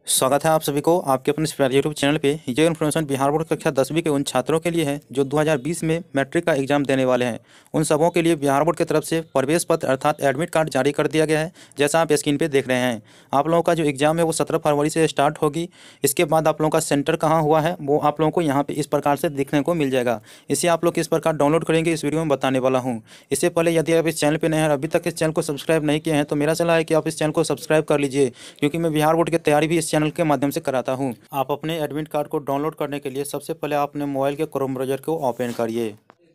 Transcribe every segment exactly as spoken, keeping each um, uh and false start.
स्वागत है आप सभी को आपके अपने यूट्यूब चैनल पे। ये इन्फॉर्मेशन बिहार बोर्ड कक्षा दसवीं के उन छात्रों के लिए है जो दो हज़ार बीस में मैट्रिक का एग्जाम देने वाले हैं। उन सबों के लिए बिहार बोर्ड की तरफ से प्रवेश पत्र अर्थात एडमिट कार्ड जारी कर दिया गया है। जैसा आप स्क्रीन पे देख रहे हैं, आप लोगों का जो एग्ज़ाम है वो सत्रह फरवरी से स्टार्ट होगी। इसके बाद आप लोगों का सेंटर कहाँ हुआ है वो आप लोगों को यहाँ पर इस प्रकार से देखने को मिल जाएगा। इसे आप लोग किस प्रकार डाउनलोड करेंगे इस वीडियो में बताने वाला हूँ। इससे पहले यदि आप इस चैनल पर नए हैं, अभी तक इस चैनल को सब्सक्राइब नहीं किए हैं, तो मेरा सलाह है कि आप इस चैनल को सब्सक्राइब कर लीजिए, क्योंकि मैं बिहार बोर्ड की तैयारी भी इस चैनल के माध्यम से कराता हूँ। आप अपने एडमिट कार्ड को डाउनलोड करने के लिए सबसे पहले आपने मोबाइल के क्रोम ब्राउज़र को ओपन करिए।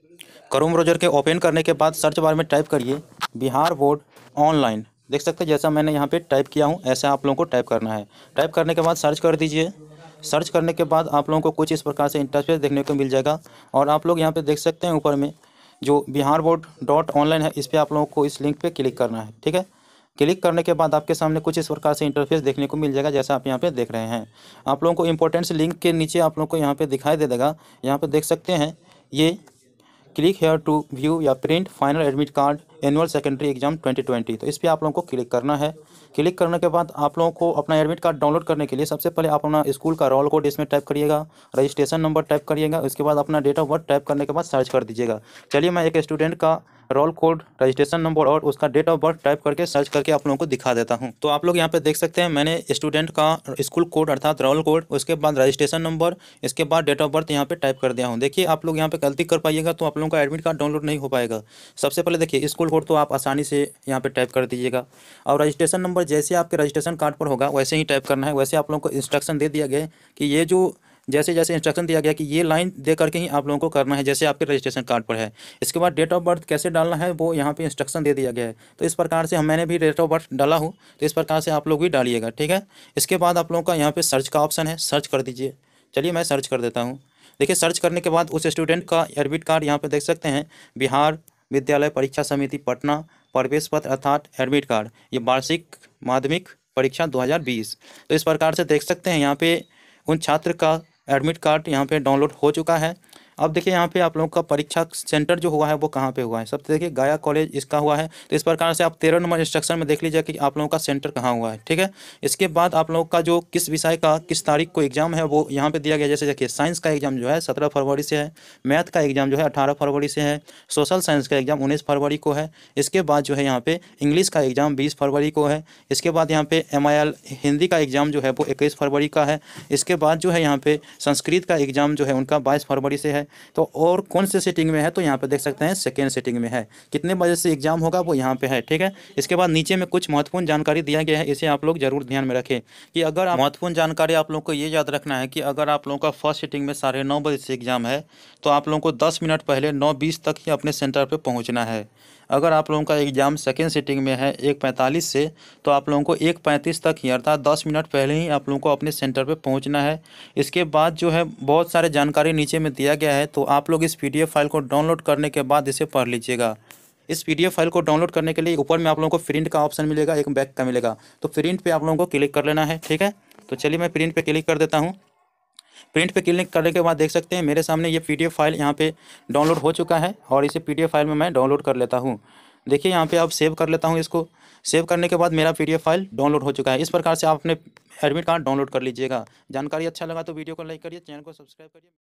क्रोम ब्राउज़र के ओपन करने के बाद सर्च बार में टाइप करिए बिहार बोर्ड ऑनलाइन। देख सकते हैं जैसा मैंने यहाँ पे टाइप किया हूँ ऐसा आप लोगों को टाइप करना है। टाइप करने के बाद सर्च कर दीजिए। सर्च करने के बाद आप लोगों को कुछ इस प्रकार से इंटरफेस देखने को मिल जाएगा। और आप लोग यहाँ पे देख सकते हैं ऊपर में जो बिहार बोर्ड डॉट ऑनलाइन है, इस पर आप लोगों को इस लिंक पे क्लिक करना है। ठीक है, क्लिक करने के बाद आपके सामने कुछ इस प्रकार से इंटरफेस देखने को मिल जाएगा जैसा आप यहाँ पे देख रहे हैं। आप लोगों को इंपॉर्टेंस लिंक के नीचे आप लोगों को यहाँ पे दिखाई दे देगा। यहाँ पे देख सकते हैं ये क्लिक हेयर टू व्यू या print final admit card annual secondary exam twenty twenty. तो इस पर आप लोगों को क्लिक करना है। क्लिक करने के बाद आप लोगों को अपना एडमिट कार्ड डाउनलोड करने के लिए सबसे पहले आप अपना स्कूल का रोल कोड इसमें टाइप करिएगा, रजिस्ट्रेशन नंबर टाइप करिएगा, उसके बाद अपना डेट ऑफ बर्थ टाइप करने के बाद सर्च कर दीजिएगा। चलिए मैं एक स्टूडेंट का रोल कोड, रजिस्ट्रेशन नंबर और उसका डेट ऑफ बर्थ टाइप करके सर्च करके आप लोगों को दिखा देता हूं। तो आप लोग यहां पे देख सकते हैं मैंने स्टूडेंट का स्कूल कोड अर्थात रोल कोड, उसके बाद रजिस्ट्रेशन नंबर, इसके बाद डेट ऑफ बर्थ यहां पे टाइप कर दिया हूं। देखिए आप लोग यहां पे गलती कर पाइएगा तो आप लोगों का एडमिट कार्ड डाउनलोड नहीं हो पाएगा। सबसे पहले देखिए स्कूल कोड तो आप आसानी से यहाँ पे टाइप कर दीजिएगा, और रजिस्ट्रेशन नंबर जैसे आपके रजिस्ट्रेशन कार्ड पर होगा वैसे ही टाइप करना है। वैसे आप लोगों को इंस्ट्रक्शन दे दिया गया है कि ये जो जैसे जैसे इंस्ट्रक्शन दिया गया कि ये लाइन दे करके ही आप लोगों को करना है जैसे आपके रजिस्ट्रेशन कार्ड पर है। इसके बाद डेट ऑफ बर्थ कैसे डालना है वो यहाँ पे इंस्ट्रक्शन दे दिया गया है। तो इस प्रकार से हम मैंने भी डेट ऑफ बर्थ डाला हूँ, तो इस प्रकार से आप लोग भी डालिएगा। ठीक है, इसके बाद आप लोगों का यहाँ पे सर्च का ऑप्शन है, सर्च कर दीजिए। चलिए मैं सर्च कर देता हूँ। देखिए सर्च करने के बाद उस स्टूडेंट का एडमिट कार्ड यहाँ पर देख सकते हैं, बिहार विद्यालय परीक्षा समिति पटना प्रवेश पत्र अर्थात एडमिट कार्ड, ये वार्षिक माध्यमिक परीक्षा दो हज़ार बीस। तो इस प्रकार से देख सकते हैं यहाँ पे उन छात्र का एडमिट कार्ड यहाँ पे डाउनलोड हो चुका है। अब देखिए यहाँ पे आप लोगों का परीक्षा सेंटर जो हुआ है वो कहाँ पे हुआ है। सबसे देखिए गया कॉलेज इसका हुआ है। तो इस प्रकार से आप तेरह नंबर इंस्ट्रक्शन में देख लीजिए कि आप लोगों का सेंटर कहाँ हुआ है। ठीक है, इसके बाद आप लोगों का जो किस विषय का किस तारीख को एग्जाम है वो यहाँ पे दिया गया। जैसे देखिए साइंस का एग्जाम जो है सत्रह फरवरी से है, मैथ का एग्जाम जो है अठारह फरवरी से है, सोशल साइंस का एग्जाम उन्नीस फरवरी को है। इसके बाद जो है यहाँ पे इंग्लिश का एग्जाम बीस फरवरी को है। इसके बाद यहाँ पे एम आई एल हिंदी का एग्जाम जो है वो इक्कीस फरवरी का है। इसके बाद जो है यहाँ पे संस्कृत का एग्जाम जो है उनका बाईस फरवरी से है। तो और कौन से सेटिंग में है तो यहाँ पे देख सकते हैं सेकेंड सेटिंग में है। कितने बजे से एग्जाम होगा वो यहाँ पे है। ठीक है, इसके बाद नीचे में कुछ महत्वपूर्ण जानकारी दिया गया है, इसे आप लोग जरूर ध्यान में रखें कि अगर आप महत्वपूर्ण जानकारी आप लोग को ये याद रखना है कि अगर आप लोगों का फर्स्ट सेटिंग में साढ़े नौ बजे से एग्जाम है तो आप लोगों को दस मिनट पहले नौ बीस तक ही अपने सेंटर पर पहुँचना है। अगर आप लोगों का एग्ज़ाम सेकेंड सिटिंग में है एक पैंतालीस से, तो आप लोगों को एक पैंतीस तक ही अर्थात दस मिनट पहले ही आप लोगों को अपने सेंटर पे पहुंचना है। इसके बाद जो है बहुत सारे जानकारी नीचे में दिया गया है, तो आप लोग इस पीडीएफ फाइल को डाउनलोड करने के बाद इसे पढ़ लीजिएगा। इस पीडीएफ फाइल को डाउनलोड करने के लिए ऊपर में आप लोगों को प्रिंट का ऑप्शन मिलेगा, एक बैक का मिलेगा, तो प्रिंट पर आप लोगों को क्लिक कर लेना है। ठीक है, तो चलिए मैं प्रिंट पर क्लिक कर देता हूँ। प्रिंट पे क्लिक करने के बाद देख सकते हैं मेरे सामने ये पीडीएफ फाइल यहाँ पे डाउनलोड हो चुका है, और इसे पीडीएफ फाइल में मैं डाउनलोड कर लेता हूँ। देखिए यहाँ पे अब सेव कर लेता हूँ इसको। सेव करने के बाद मेरा पीडीएफ फाइल डाउनलोड हो चुका है। इस प्रकार से आप अपने एडमिट कार्ड डाउनलोड कर लीजिएगा। जानकारी अच्छा लगा तो वीडियो को लाइक करिए, चैनल को सब्सक्राइब करिए।